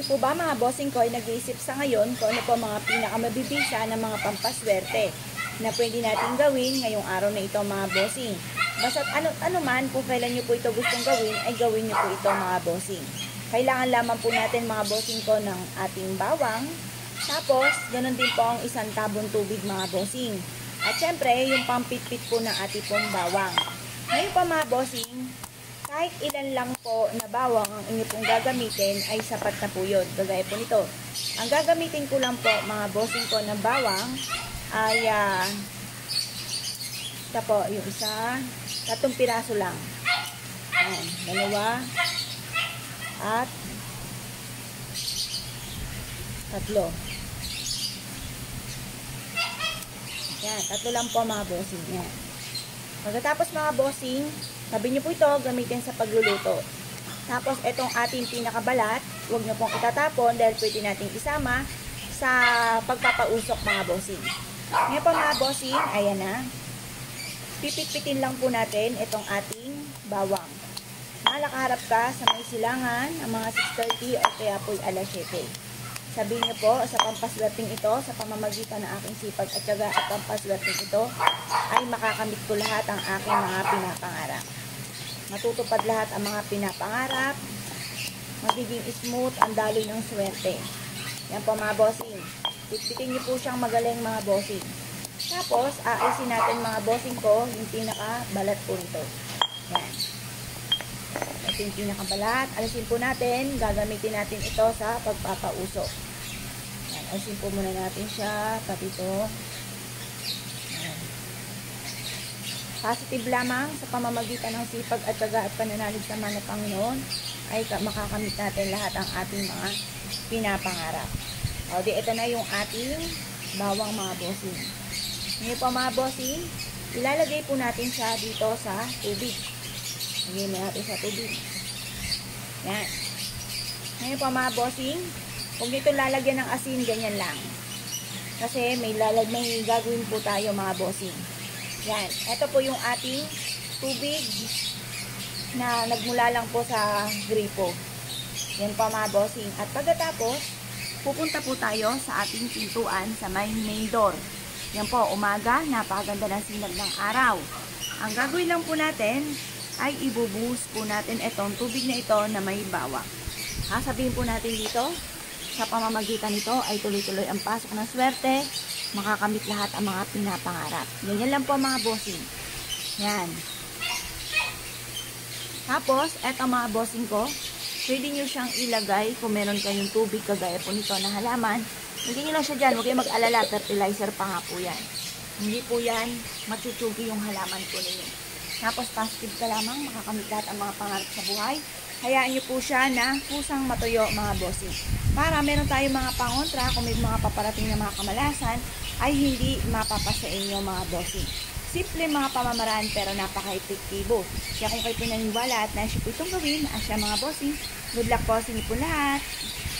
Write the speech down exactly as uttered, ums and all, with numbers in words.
Kayo po ba mga bossing ko ay nag-iisip sa ngayon kung ano po mga pinakamabibisa ng mga pampaswerte na pwede natin gawin ngayong araw na ito mga bossing. Basta ano, ano man kung kailan nyo po ito gustong gawin ay gawin nyo po ito mga bossing. Kailangan lamang po natin mga bossing ko ng ating bawang. Tapos ganoon din po ang isang tabong tubig mga bossing. At syempre yung pampitpit po ng ating pong bawang. Ngayon po mga bossing, kahit ilan lang po na bawang ang inyo pong gagamitin ay sapat na po yun. Kagaya po nito. Ang gagamitin ko lang po mga bossing ko na bawang ay uh, ito po yung isa, tatong piraso lang. Ayan, dalawa at tatlo. Yan, tatlo lang po mga bossing. Yan. Pagkatapos mga bossing, sabi nyo po ito gamitin sa pagluluto. Tapos itong ating pinakabalat, huwag nyo pong itatapon dahil pwede nating isama sa pagpapausok mga bossing. Ngayon po mga bossing, ayan na. Pipit-pitin lang po natin itong ating bawang. Nakaharap ka sa may silangan ang mga six thirty o kaya po alas siyete. Sabihin niyo po sa pampaswerteng ito, sa pamamagitan ng aking sipag at syaga at pampaswerteng ito, ay makakamit ko lahat ang aking mga pinapangarap. Matutupad lahat ang mga pinapangarap, magiging smooth ang daloy ng swerte. Yan po mga bossing. Pitpitin niyo po siyang magaling mga bossing. Tapos, aalisin natin mga bossing ko yung pinakabalat po nito. Yan. Ito yung pinakabalat. Alisin po natin. Gagamitin natin ito sa pagpapausok. Yan. Alisin po muna natin siya. Pati ito. Yan. Positive lamang sa pamamagitan ng sipag at syaga at pananalig sa mga Panginoon ay makakamit natin lahat ang ating mga pinapangarap. O, di ito na yung ating bawang mga bossing. Ngayon po mga bossing, ilalagay po natin siya dito sa tubig. Lagyan natin sa tubig. Yan. Ngayon po mga bossing, huwag nito lalagyan ng asin, ganyan lang. Kasi may lalag may gagawin po tayo mga bossing. Yan. Ito po yung ating tubig na nagmula lang po sa gripo. Yan po mga bossing. At pagkatapos, pupunta po tayo sa ating pintuan sa may main door. Yan po, umaga, napakaganda ng sinag ng araw. Ang gagawin lang po natin ay ibubuhos po natin itong tubig na ito na may bawang. Sasabihin po natin dito, sa pamamagitan nito ay tuloy-tuloy ang pasok ng swerte, makakamit lahat ang mga pinapangarap. Ganyan lang po mga bossing. Yan. Tapos, eto mga bossing ko, pwede nyo siyang ilagay kung meron kayong tubig kagaya po nito na halaman. Lagyan nyo lang siya dyan. Huwag kayong mag-alala. Fertilizer pa nga po yan. Hindi po yan matutsugi yung halaman po ninyo. Tapos positive ka lamang. Makakamit lahat ang mga pangarap sa buhay. Hayaan nyo po siya na pusang matuyo mga bossing. Para meron tayong mga pangontra kung may mga paparating na mga kamalasan ay hindi mapapasa inyo mga bossing. Simple mga pamamaraan pero napaka-epektibo. Kaya kung kayo pinaniwala at naisip po itong gawin, asya mga bossing, good luck po sa inyo po lahat.